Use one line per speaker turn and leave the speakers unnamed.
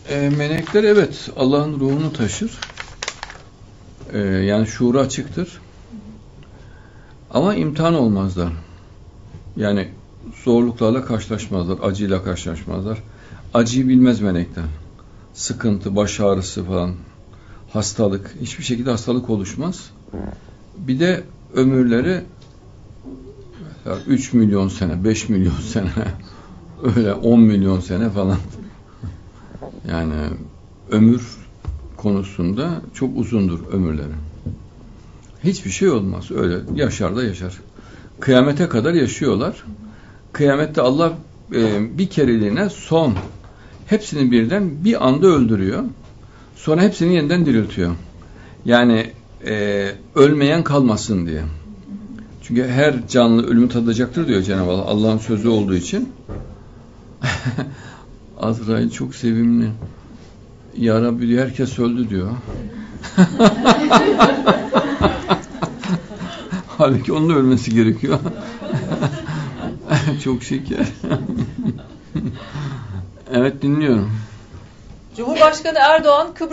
Melekler evet Allah'ın ruhunu taşır. Yani şuuru açıktır. Ama imtihan olmazlar. Yani zorluklarla karşılaşmazlar, acıyla karşılaşmazlar. Acıyı bilmez melekler. Sıkıntı, baş ağrısı falan, hastalık, hiçbir şekilde hastalık oluşmaz. Bir de ömürleri 3 milyon sene, 5 milyon sene, öyle 10 milyon sene falan. Yani ömür konusunda çok uzundur ömürleri. Hiçbir şey olmaz. Öyle yaşar da yaşar. Kıyamete kadar yaşıyorlar. Kıyamette Allah bir kereliğine son hepsini birden bir anda öldürüyor. Sonra hepsini yeniden diriltiyor. Yani ölmeyen kalmasın diye. Çünkü her canlı ölümü tadacaktır diyor Cenab-ı Allah. Allah'ın sözü olduğu için. Azrail çok sevimli. Ya Rabbi diyor, herkes öldü diyor. Halbuki onun ölmesi gerekiyor. Çok şeker. Evet, dinliyorum.
Cumhurbaşkanı Erdoğan